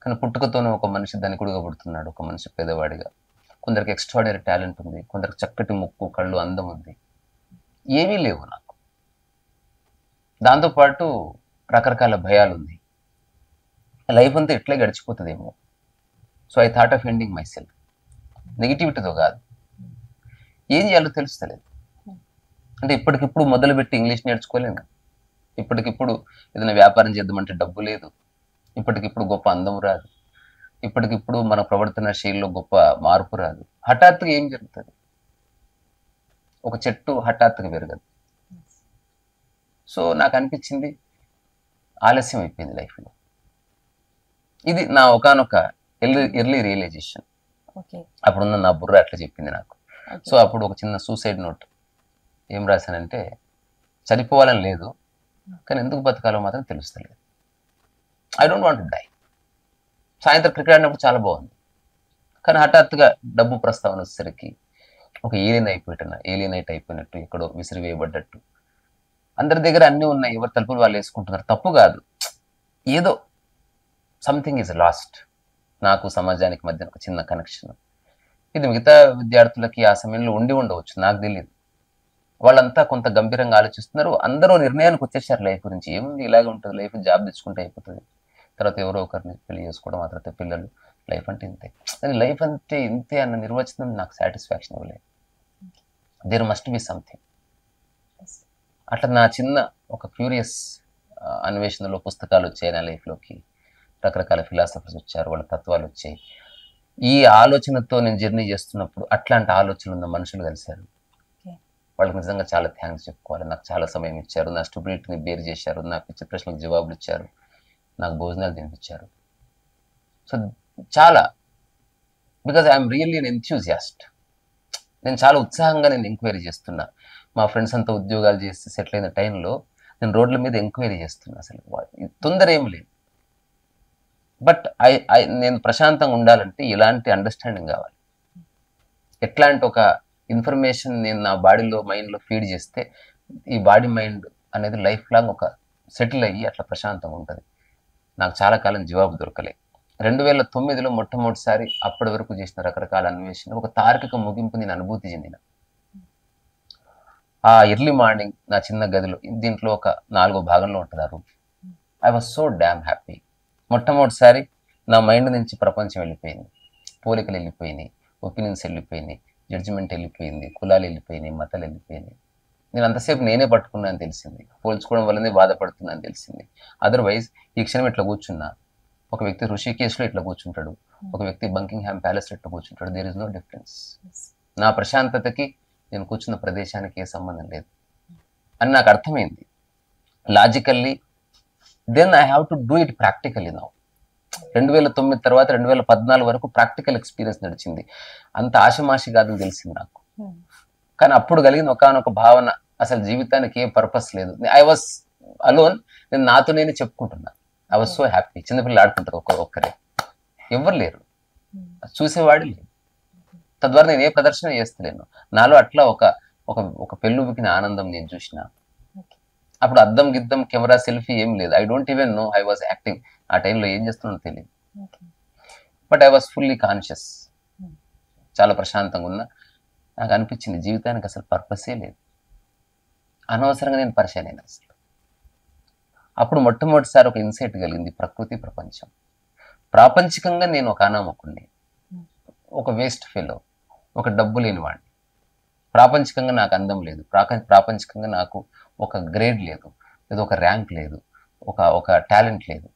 కానీ పుట్టుకతోనే ఒక మనిషి ధనికుడిగా పుడుతున్నాడు, ఒక మనిషి పేదవాడిగా. కొందరికి ఎక్స్ట్రాడినరీ టాలెంట్ ఉంది, కొందరికి చక్కటి ముక్కు కళ్ళు అందం ఉంది. ఏమీ లేవు నాకు. దాంతోపాటు రకరకాల భయాలు ఉంది. లైఫ్ అంతా ఇట్లే గడిచిపోతుందేమో. So I thought of ending myself. నెగిటివిటీతో కాదు, ఏం చేయాలో తెలుస్తలేదు. అంటే ఇప్పటికిప్పుడు మొదలుపెట్టి ఇంగ్లీష్ నేర్చుకోలేను, ఇప్పటికిప్పుడు ఏదైనా వ్యాపారం చేద్దామంటే డబ్బు లేదు, ఇప్పటికిప్పుడు గొప్ప అందం రాదు, ఇప్పటికిప్పుడు మన ప్రవర్తన శైలిలో గొప్ప మార్పు రాదు. హఠాత్తుగా ఏం జరుగుతుంది? ఒక చెట్టు హఠాత్తుగా పెరగదు. సో నాకు అనిపించింది ఆలస్యం అయిపోయింది లైఫ్లో. ఇది నా ఒకానొక ఎర్లీ రియలైజేషన్. అప్పుడున్న నా బుర్ర అట్లా చెప్పింది నాకు. సో అప్పుడు ఒక చిన్న సూసైడ్ నోట్ ఏం రాశానంటే, చనిపోవాలని లేదు కానీ ఎందుకు బతకాలో మాత్రం తెలుస్తలేదు. I don't want to die. సాయంత్రం క్రికెట్ ఆడినప్పుడు చాలా బాగుంది, కానీ హఠాత్తుగా డబ్బు ప్రస్తావన వచ్చేసరికి ఒక ఏలియనైట్ అయిపోయినట్టు, ఎక్కడో విసిరివేయబడ్డట్టు. అందరి దగ్గర అన్నీ ఉన్నాయి, ఎవరు తలుపులు వాళ్ళు వేసుకుంటున్నారు. తప్పు కాదు, ఏదో సంథింగ్ ఈజ్ లాస్ట్. నాకు సమాజానికి మధ్య ఒక చిన్న కనెక్షన్. ఇది మిగతా విద్యార్థులకి ఆ సమయంలో ఉండి ఉండవచ్చు, నాకు తెలియదు. వాళ్ళంతా కొంత గంభీరంగా ఆలోచిస్తున్నారు. అందరూ నిర్ణయానికి వచ్చేసారు లైఫ్ గురించి. ఏముంది, ఇలాగే ఉంటుంది లైఫ్, జాబ్ తెచ్చుకుంటే అయిపోతుంది, తర్వాత ఎవరో ఒకరిని పెళ్లి చేసుకోవడం, ఆ తర్వాత పిల్లలు, లైఫ్ అంటే ఇంతే. కానీ లైఫ్ అంటే ఇంతే అన్న నిర్వచనం నాకు సాటిస్ఫాక్షన్ ఇవ్వలేదు. There must be something. అట్లా నా చిన్న ఒక క్యూరియస్ అన్వేషణలో పుస్తకాలు వచ్చాయి నా లైఫ్లోకి, రకరకాల ఫిలాసఫర్స్ వచ్చారు, వాళ్ళ తత్వాలు వచ్చాయి. ఈ ఆలోచనతో నేను జర్నీ చేస్తున్నప్పుడు అట్లాంటి ఆలోచనలు ఉన్న మనుషులు కలిశారు. వాళ్ళకి నిజంగా చాలా థ్యాంక్స్ చెప్పుకోవాలి. నాకు చాలా సమయం ఇచ్చారు, నా స్టూపిడిటీని బేర్ చేశారు, నా పిచ్చి ప్రశ్నలకు జవాబులు ఇచ్చారు, నాకు భోజనాలు తినిపించారు. సో చాలా, because I'm really an enthusiast. నేను చాలా ఉత్సాహంగా నేను ఎంక్వైరీ చేస్తున్నా. మా ఫ్రెండ్స్ అంతా ఉద్యోగాలు చేసి సెటిల్ అయిన టైంలో నేను రోడ్ల మీద ఎంక్వైరీ చేస్తున్నా. అసలు తొందర ఏం లేదు, బట్ నేను ప్రశాంతంగా ఉండాలంటే ఇలాంటి అండర్స్టాండింగ్ కావాలి. ఎట్లాంటి ఒక ఇన్ఫర్మేషన్ నేను నా బాడీలో మైండ్లో ఫీడ్ చేస్తే ఈ బాడీ మైండ్ అనేది లైఫ్ లాంగ్ ఒక సెటిల్ అయ్యి అట్లా ప్రశాంతంగా ఉంటుంది. నాకు చాలా కాలం జవాబు దొరకలే. 2009లో మొట్టమొదటిసారి అప్పటి వరకు చేసిన రకరకాల అన్వేషణ ఒక తార్కిక ముగింపు నేను అనుభూతి చెందిన. ఆ ఎర్లీ మార్నింగ్ నా చిన్న గదిలో, దీంట్లో ఒక 4వ భాగంలో ఉంటుంది ఆ room. I was so damn happy. మొట్టమొదటిసారి నా మైండ్ నుంచి ప్రపంచం వెళ్ళిపోయింది, పోలికలు వెళ్ళిపోయినాయి, ఒపీనియన్స్ వెళ్ళిపోయినాయి, జడ్జిమెంట్ వెళ్ళిపోయింది, కులాలు వెళ్ళిపోయినాయి, మతాలు వెళ్ళిపోయినాయి. నేను అంతసేపు నేనే పట్టుకున్నాను తెలిసింది, పోల్చుకోవడం వల్లనే బాధపడుతున్నాను తెలిసింది. అదర్వైజ్ ఈ క్షణం ఇట్లా కూర్చున్నా, ఒక వ్యక్తి ఋషికేశ్లో ఇట్లా కూర్చుంటాడు, ఒక వ్యక్తి బంకింగ్హామ్ ప్యాలెస్లో ఇట్లా కూర్చుంటాడు. There is no difference. నా ప్రశాంతతకి నేను కూర్చున్న ప్రదేశానికి ఏ సంబంధం లేదు అని నాకు అర్థమైంది logically. Then I have to do it practically now. 2009 తర్వాత 2014 వరకు ప్రాక్టికల్ ఎక్స్పీరియన్స్ నడిచింది. అంత ఆశమాషి కాదని తెలిసింది నాకు. కానీ అప్పుడు కలిగిన ఒకానొక భావన, అసలు జీవితానికి ఏ పర్పస్ లేదు. I was alone. నేను నాతో నేనే చెప్పుకుంటున్నా. I was so happy. చిన్నపిల్లలు ఆడుకుంటారు ఒక్కరే, ఎవరు లేరు, చూసేవాడు లేరు. తద్వారా నేను ఏ ప్రదర్శన చేస్తలేను. నాలో అట్లా ఒక పెళ్ళుబికిన ఆనందం నేను చూసిన. అప్పుడు అద్దం గిద్దం కెమెరా సెల్ఫీ ఏం లేదు. I don't even know I was acting. ఆ టైంలో ఏం చేస్తున్నానో తెలియదు, but I was fully conscious. చాలా ప్రశాంతంగా ఉన్నా. నాకు అనిపించింది జీవితానికి అసలు పర్పసే లేదు, అనవసరంగా నేను పరిచయం అయినా అసలు. అప్పుడు మొట్టమొదటిసారి ఒక ఇన్సైట్ కలిగింది, ప్రకృతి ప్రపంచం. ప్రాపంచికంగా నేను ఒక అనామకుడిని, ఒక వేస్ట్ ఫెలో, ఒక డబ్బు లేనివాడిని. ప్రాపంచికంగా నాకు అందం లేదు, ప్రాపంచికంగా నాకు ఒక గ్రేడ్ లేదు, లేదా ఒక ర్యాంక్ లేదు, ఒక టాలెంట్ లేదు.